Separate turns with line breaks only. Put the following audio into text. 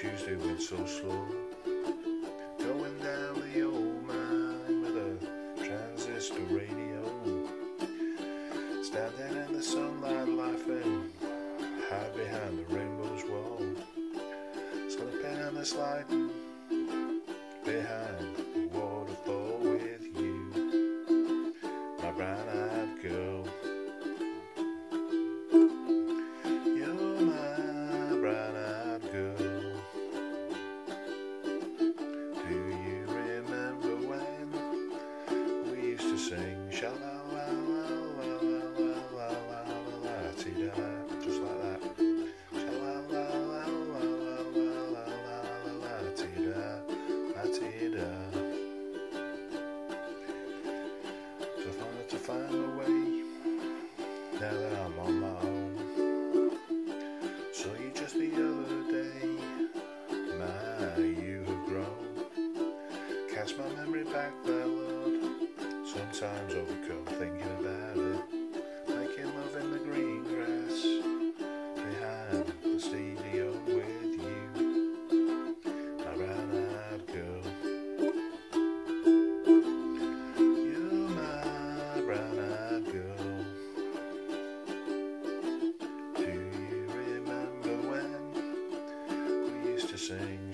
Tuesday went so slow, going down the old mine with a transistor radio, standing in the sunlight laughing, hide behind the rainbow's wall, slipping and sliding behind the waterfall with you, my brown-eyed girl. You're my brown-eyed girl. Do you remember when we used to sing sha la la la la la la la la la ti da, just like that. Sha la la la la la la la la la ti da, la ti da. So I wanted to find a way now that I'm on my own. Saw you just the other day, my, you have grown. Catch my memory back there, Lord. Sometimes overcome thinking about it. Making love in the green grass behind the studio with you, my brown-eyed girl. You're my brown-eyed girl. Do you remember when we used to sing